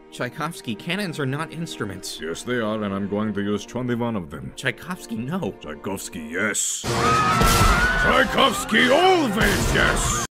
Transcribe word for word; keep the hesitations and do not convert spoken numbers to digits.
Tchaikovsky, cannons are not instruments. Yes, they are, and I'm going to use twenty-one of them. Tchaikovsky, no. Tchaikovsky, yes. Tchaikovsky, always yes!